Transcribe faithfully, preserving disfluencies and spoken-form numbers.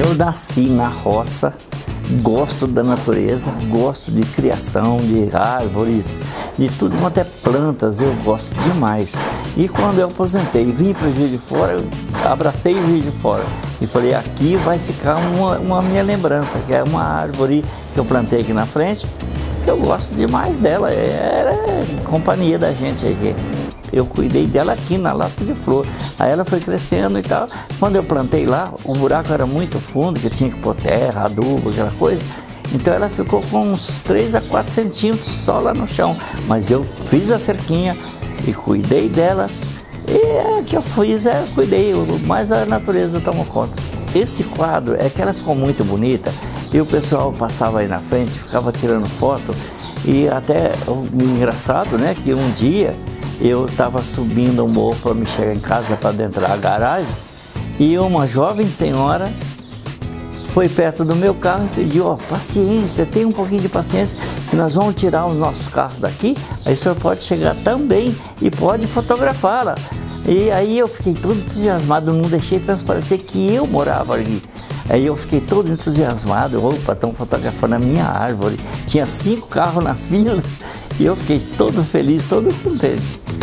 Eu nasci na roça, gosto da natureza, gosto de criação, de árvores, de tudo quanto é plantas, eu gosto demais. E quando eu aposentei e vim para o Juiz de Fora, eu abracei o Juiz de Fora e falei, aqui vai ficar uma, uma minha lembrança, que é uma árvore que eu plantei aqui na frente, que eu gosto demais dela, era companhia da gente aqui. Eu cuidei dela aqui na lata de flor, aí ela foi crescendo e tal. Quando eu plantei lá, o buraco era muito fundo, que eu tinha que pôr terra, adubo, aquela coisa. Então ela ficou com uns três a quatro centímetros só lá no chão. Mas eu fiz a cerquinha e cuidei dela. E o que eu fiz é, eu cuidei, mais a natureza tomou conta. Esse quadro é que ela ficou muito bonita e o pessoal passava aí na frente, ficava tirando foto. E até, engraçado, né, que um dia eu estava subindo um morro para me chegar em casa para adentrar a garagem e uma jovem senhora foi perto do meu carro e pediu, ó, paciência, tem um pouquinho de paciência, que nós vamos tirar os nossos carros daqui, aí o senhor pode chegar também e pode fotografá-la. E aí eu fiquei todo entusiasmado, não deixei transparecer que eu morava ali. Aí eu fiquei todo entusiasmado, opa, estão fotografando a minha árvore, tinha cinco carros na fila e eu fiquei todo feliz, todo contente.